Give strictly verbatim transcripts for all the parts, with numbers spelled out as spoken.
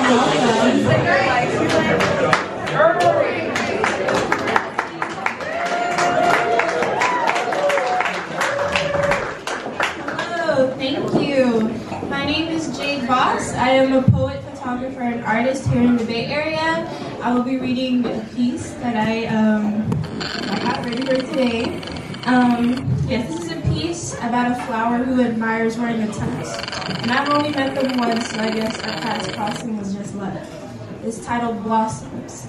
Thank you. My name is Jade Voss. I am a poet, photographer, and artist here in the Bay Area. I will be reading a piece that I, um, I got ready for today. Um, yes, this is a piece about a flower who admires wearing a tux. And I've only met them once, so I guess our paths crossing was just luck. It's titled Blossoms.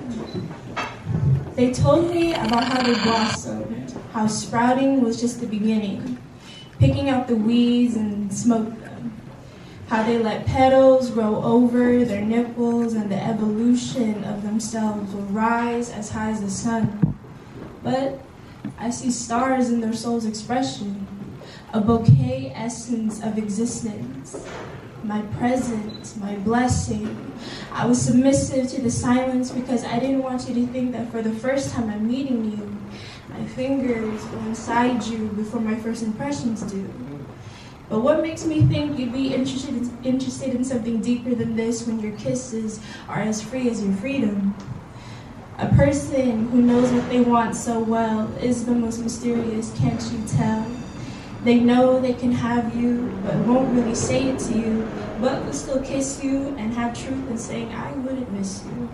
They told me about how they blossomed, how sprouting was just the beginning, picking out the weeds and smoke them, how they let petals grow over their nipples and the evolution of themselves will rise as high as the sun. But I see stars in their soul's expression, a bouquet essence of existence, my present, my blessing. I was submissive to the silence because I didn't want you to think that for the first time I'm meeting you, my fingers go inside you before my first impressions do. But what makes me think you'd be interested in, interested in something deeper than this when your kisses are as free as your freedom? A person who knows what they want so well is the most mysterious, can't you tell? They know they can have you, but won't really say it to you, but will still kiss you and have truth in saying, I wouldn't miss you.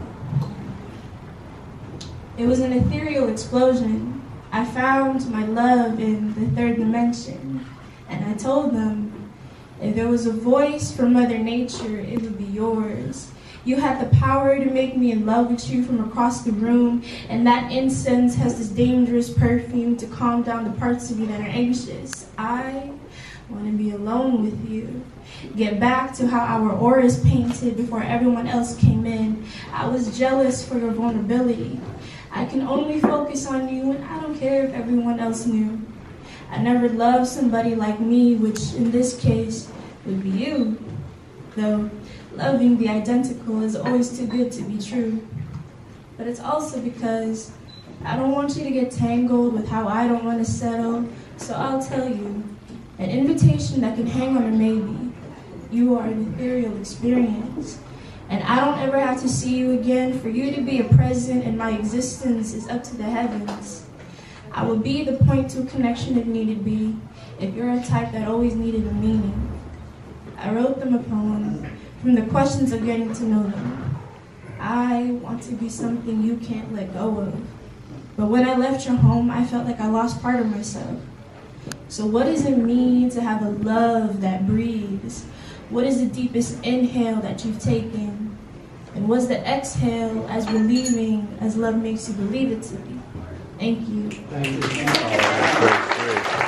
It was an ethereal explosion. I found my love in the third dimension, and I told them, if there was a voice from Mother Nature, it would be yours. You had the power to make me in love with you from across the room, and that incense has this dangerous perfume to calm down the parts of you that are anxious. I want to be alone with you. Get back to how our auras painted before everyone else came in. I was jealous for your vulnerability. I can only focus on you, and I don't care if everyone else knew. I never loved somebody like me, which in this case would be you. Though loving the identical is always too good to be true. But it's also because I don't want you to get tangled with how I don't want to settle, so I'll tell you, an invitation that can hang on a maybe. You are an ethereal experience, and I don't ever have to see you again. For you to be a present in my existence is up to the heavens. I will be the point to a connection if needed be, if you're a type that always needed a meaning. I wrote them a poem from the questions of getting to know them. I want to be something you can't let go of. But when I left your home, I felt like I lost part of myself. So what does it mean to have a love that breathes? What is the deepest inhale that you've taken? And what's the exhale as relieving as love makes you believe it to be? Thank you. Thank you. Oh, great, great.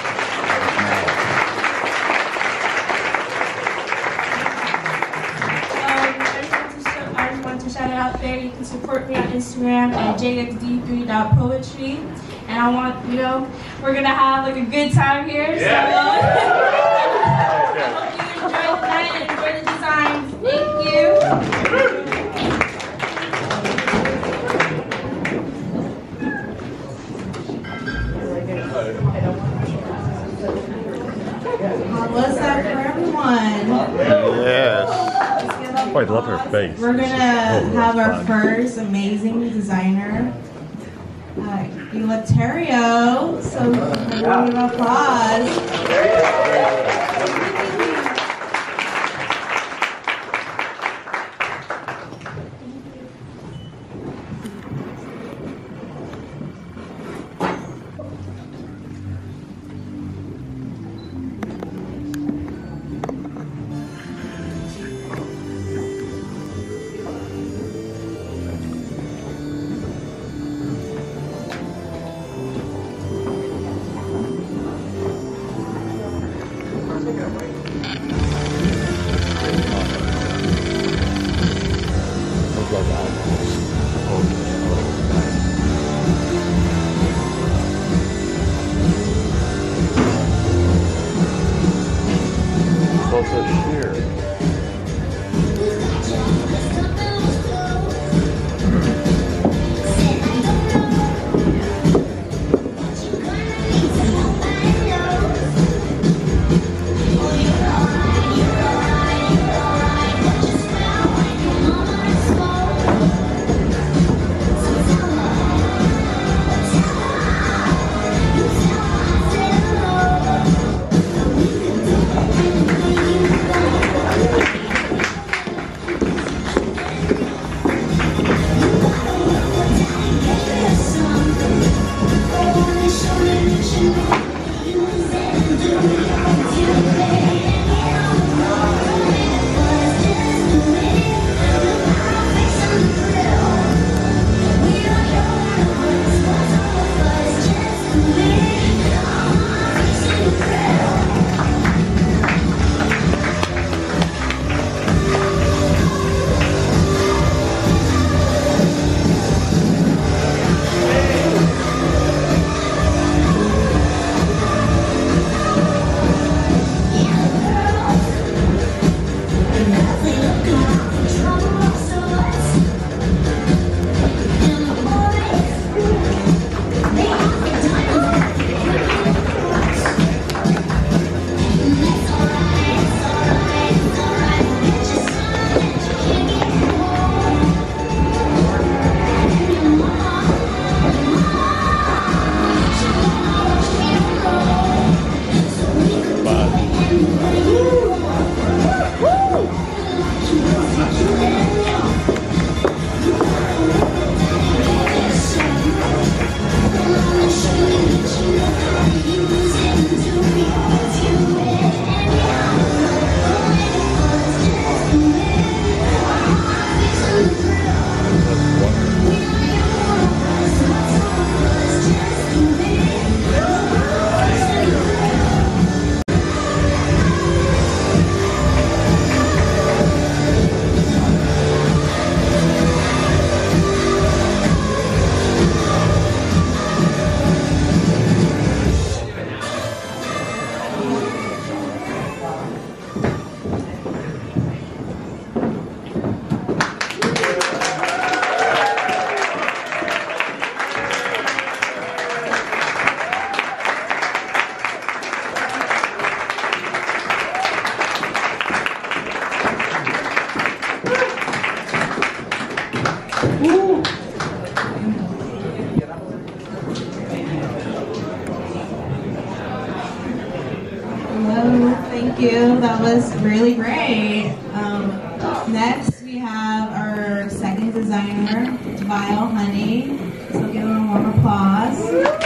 Shout it out there. You can support me on Instagram at j x d three dot poetry. And I want, you know, we're going to have like a good time here. Yeah. So I hope you enjoy the night and enjoy the designs. Thank you. What's up for everyone? Yes. Oh, I love her face. We're gonna oh, have our fun. first amazing designer, uh, Eluterio. So, a round of applause. Thank you. That was really great. Um, next, we have our second designer, Vile Honey. So give them a warm applause.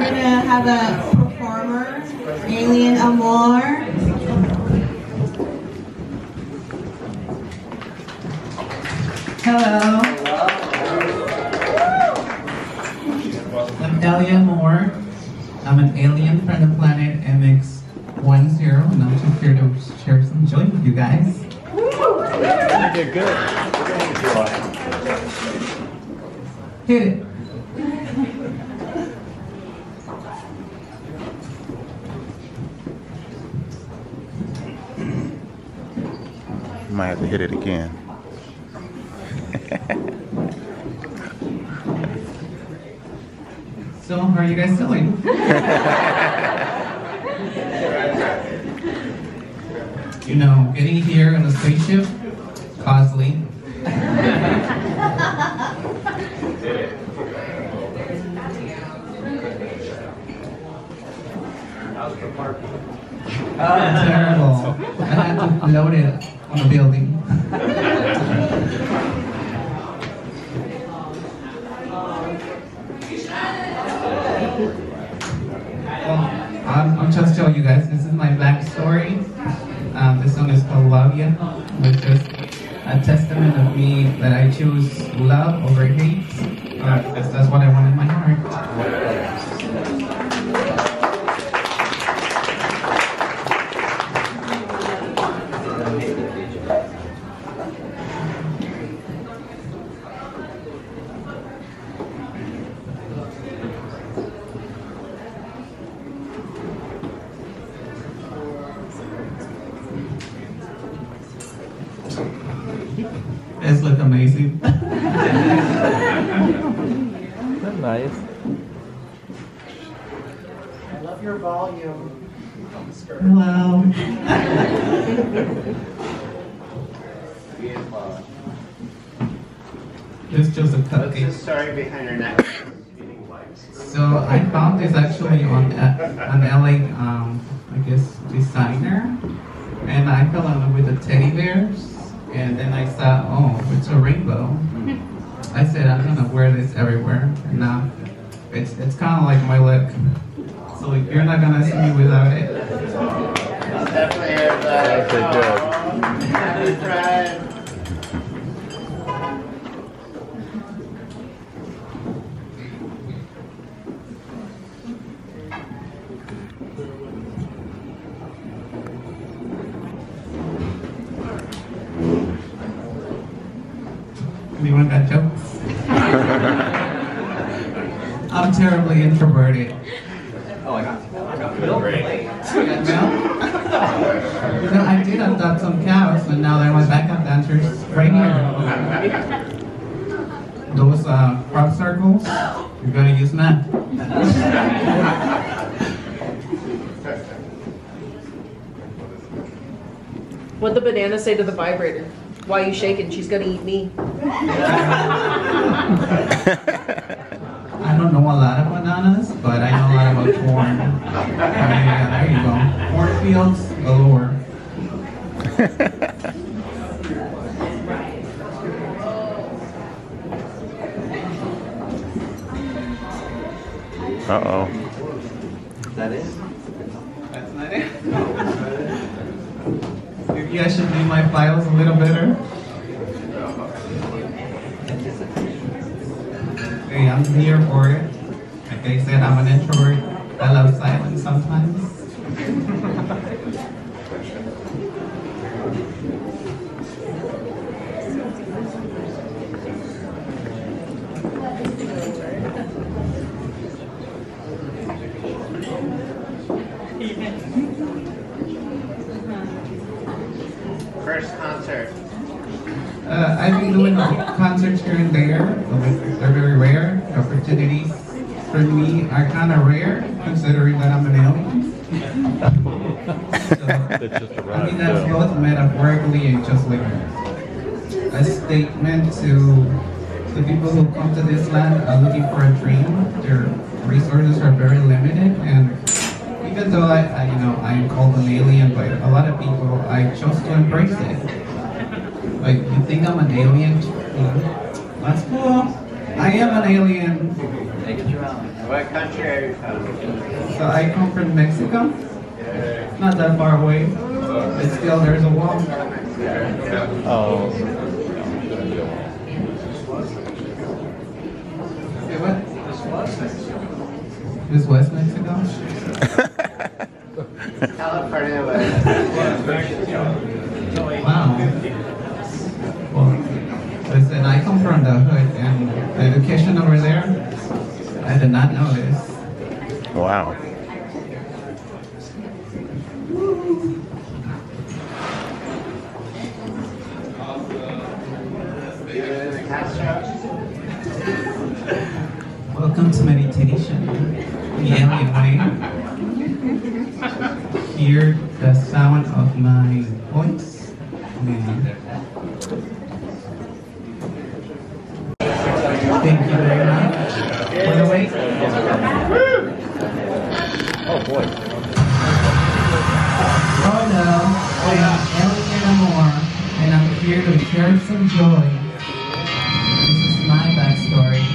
gonna have a performer, Alien Amor. Hello. I'm Alien Amor. I'm an alien from the planet M X ten, and I'm just here to share some joy with you guys. You did good. Hit it. You might have to hit it again. So, how are you guys doing? You know, getting here in a spaceship, costly. Terrible. I had to load it on a building. Well, I'm, I'm just telling you guys, this is my backstory. Um, this song is called Love Ya, which is a testament of me that I choose love over hate. Uh, that's, that's what I want in my heart. This look amazing. That's nice. I love your volume. Hello. It's just a What's the cupcake. story behind her neck? So I found this actually on a, an L A, um, I guess, designer, and I fell in love with the teddy bears. And then I saw, oh, it's a rainbow. I said, I'm gonna wear this everywhere. And now it's it's kind of like my look. So you're not gonna see me without it. Definitely have that. Okay, good. Oh, happy Pride. Anyone got jokes? I'm terribly introverted. Oh, I got I got milk. Great. You got milk? You know, I did adopt some cows, and now they're my backup dancers right here. Those uh, crop circles, you're gonna use that. What'd the banana say to the vibrator? Why are you shaking? She's gonna eat me. I don't know a lot of bananas, but I know a lot about corn. Yeah, there you go. Cornfields galore. Uh-oh. Is that it? That's not it. Maybe I should name my files a little better. Hey, I'm here for it. Like I said, I'm an introvert. I love silence sometimes. First concert. Uh, I've been doing concerts here and there, but they're very rare. Opportunities for me are kind of rare, considering that I'm an alien. So, That just I arrived. mean, that's yeah. both metaphorically and just like a statement to the people who come to this land are looking for a dream. Their resources are very limited, and even though I, I you know, I am called an alien by a lot of people, I chose to embrace it. Like, you think I'm an alien? You know, that's cool. I am an alien. What country are you from? So I come from Mexico. It's not that far away, but still there's a wall. Oh. Say what? This was Mexico? California was. Wow. Well, listen, I come from the hood, and the education over there, I did not know this. Wow. Welcome to meditation, the alien way. Hear the sound of my voice. And thank you very much for the wait. Oh boy. Hello, I am Eluterio Lopez, and I'm here to share some joy. This is my backstory.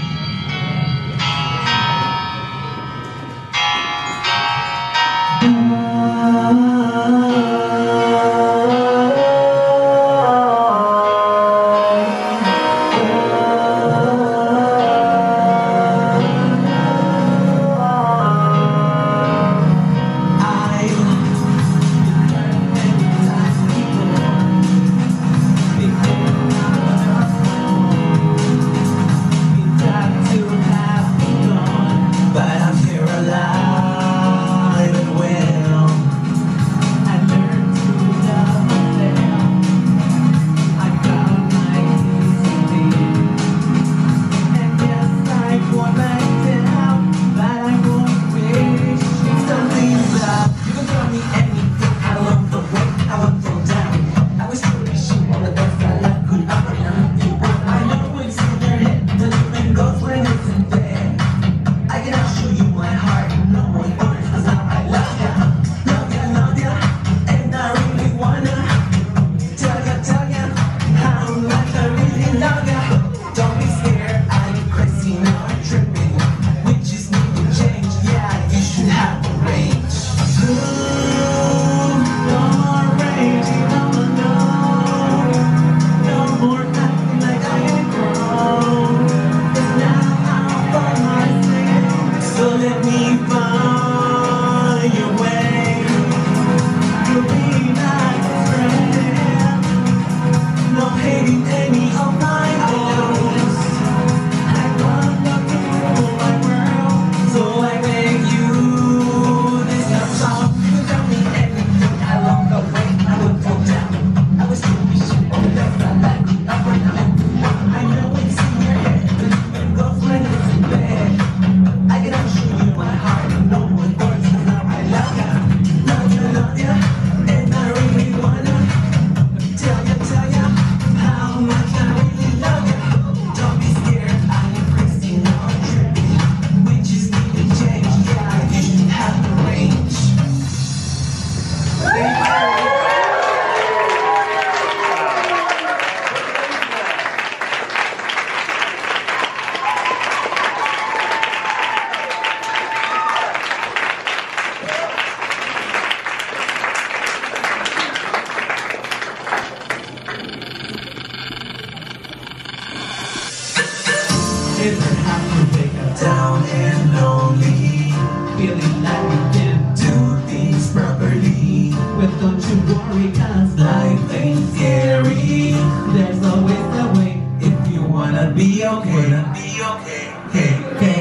Ever have to wake up down and lonely, feeling like we can't do things properly? But don't you worry, cause life ain't scary. There's always a way if you wanna be okay. Wanna be okay. Hey, hey.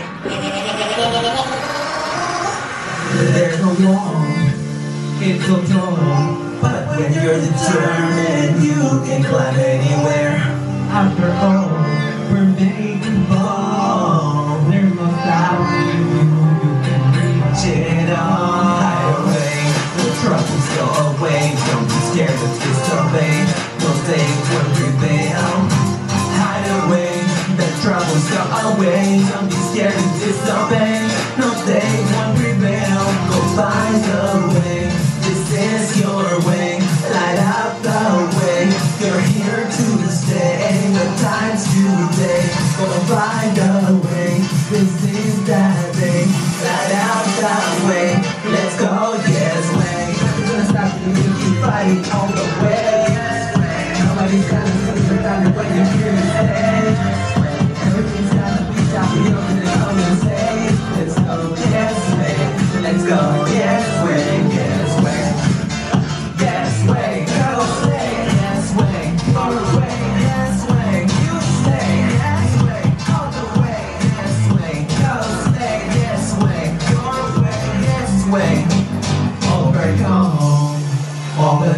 There's no wall, it's so tall, but when you're determined, you can climb anywhere. After all, we're made to fall. There's no stopping you, you can reach it all. Hide away, the troubles go away. Don't be scared of disobey. No safe will prevail. Hide away, the troubles go away. Don't be scared of disobey. No safe won't prevail. Go find a way. This is your way. Light up the way. You're here to stay. The time's today. Gonna find a way. This is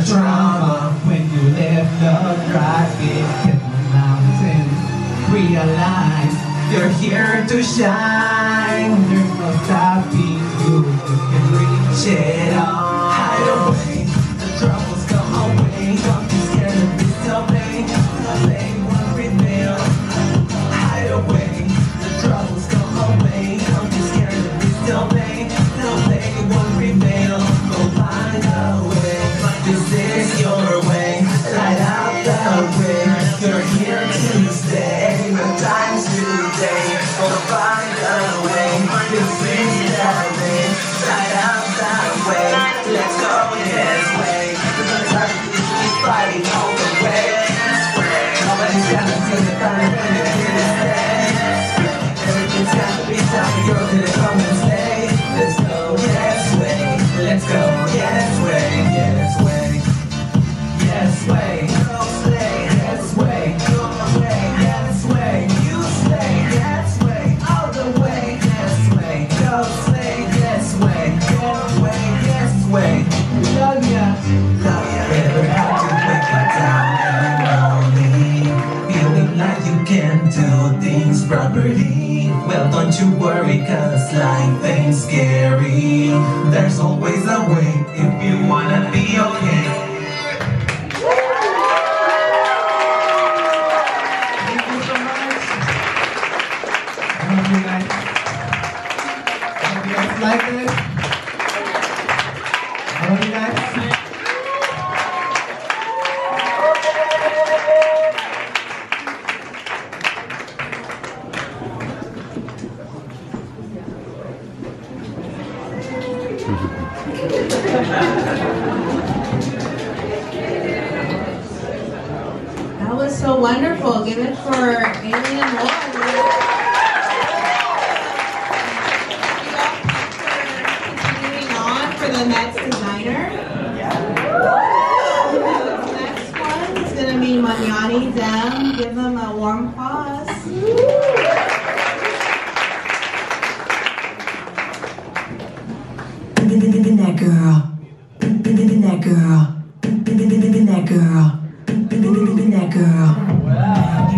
drama when you live love driving in the mountains. Realize you're here to shine. There's no stopping you. You can reach it all. Hide away, the troubles go away. Don't be scared of disobey. They won't prevail. Hide away, the troubles go away. Don't be scared of disobey. No, they won't prevail. Go find a way. This is your way. Light up the way. You're here to stay. The time's today. Go find a way. This is the way. Light up the way. Let's go this way. The time is fighting all the way. Nobody's gonna see the time when you're here to stay. Everything's gotta be time. You're gonna come and stay. Let's go yes way. Let's go yes way. Yes way. Yes way. Go slay. Yes way. Go away. Yes way. You slay. Yes way. All the way. Yes way. Go slay. Yes way. Go away. Yes way. Love ya. Love ya. Ever had to wake up down and lonely, feeling like you can't do things properly? Well, don't you worry, cause life ain't scary. There's always a way if you wanna be okay. Thank you so much. I hope you guys, I hope you guys like it. I love you guys. That was so wonderful. Give it for Alien Lord. Continuing on for the next designer. This next one is going to be Magnani Dem. Give them a warm applause. That girl, that girl, that girl, that girl.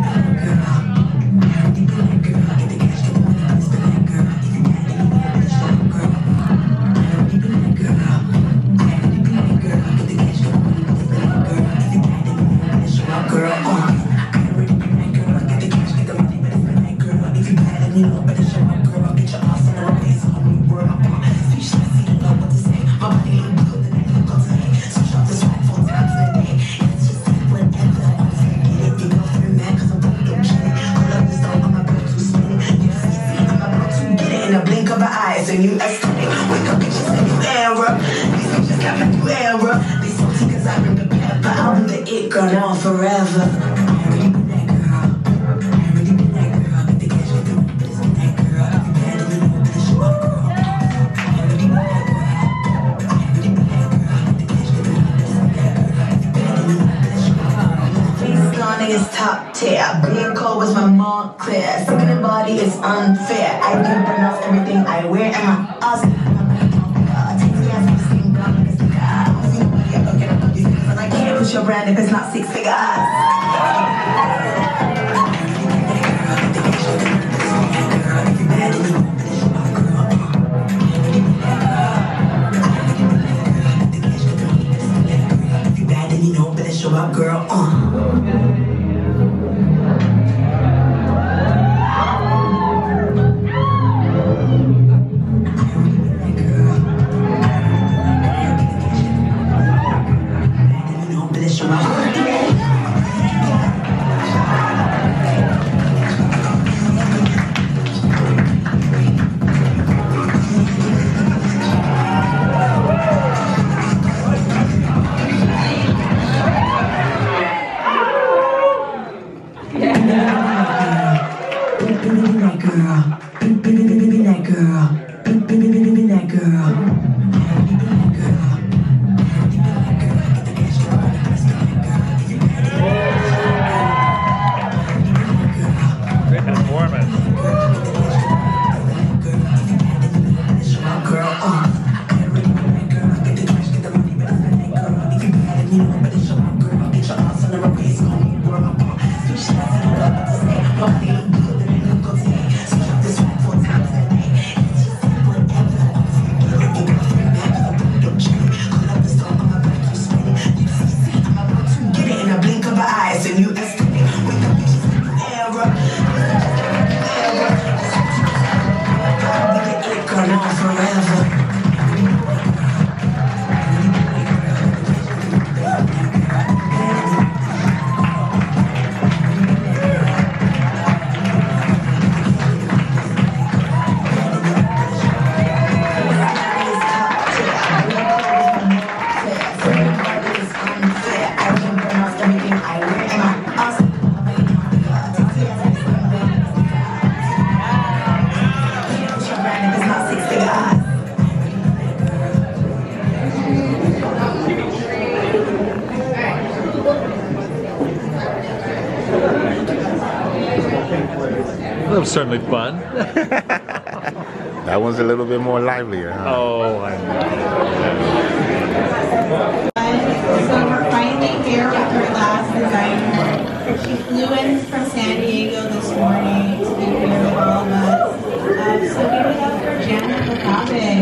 And you estimate, wake up bitches in new era. These bitches got my new era. They salty cause I bring the pepper. I'll be the it girl now forever. I already been that girl. I already been that girl. Get the cash, get the money, but it's been that girl. If you bad and you know, better show up, girl. I already been that girl. I already been that girl. Get the cash, get the money, but it's been that girl. If you bad and you know, better show up, girl. Face gone is top tier. Being cold was my mom clear. Sticking the body is unfair. I do burn off everything I wear and my ass. I can't push your brand if it's not six figures. If you bad and you know, better show up, girl. Uh. You That was certainly fun. That one's a little bit more livelier, huh? Oh, I know. So we're finally here with our last designer. She flew in from San Diego this morning to be here with all of us. Uh, so give it up for Janet Lacabe.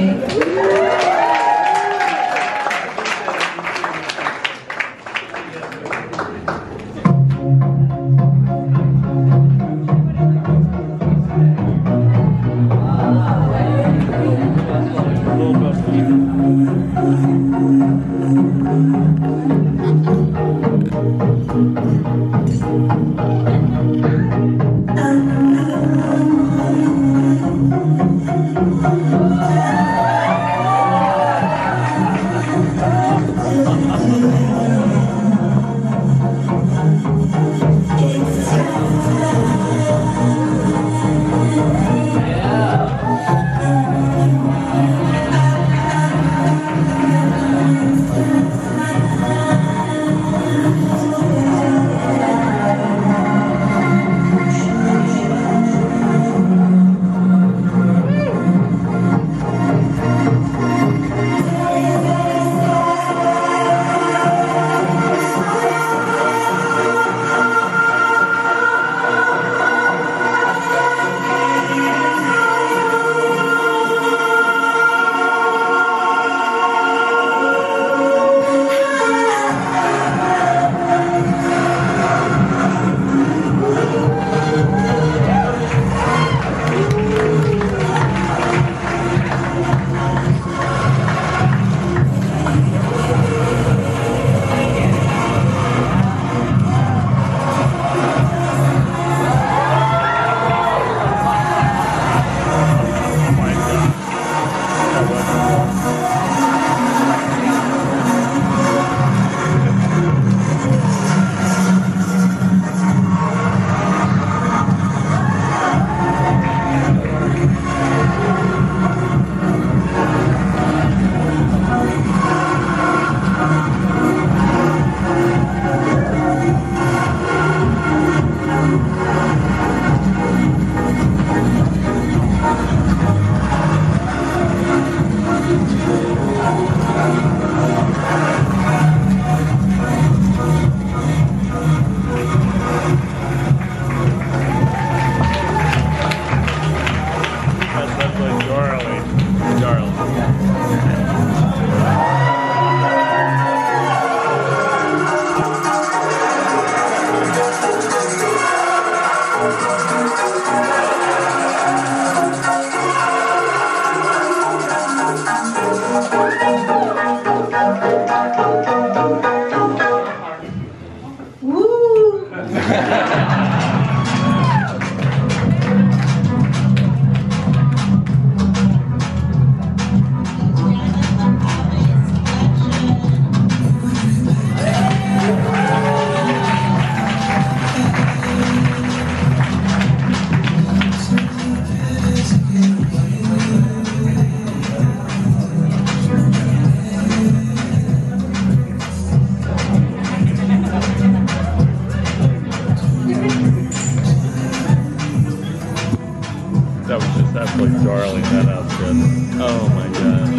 absolutely darling, that outfit. Oh my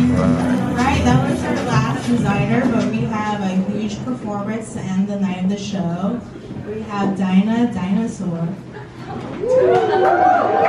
god. Right, that was our last designer, but we have a huge performance to end the night of the show. We have Dinah Dinosaur.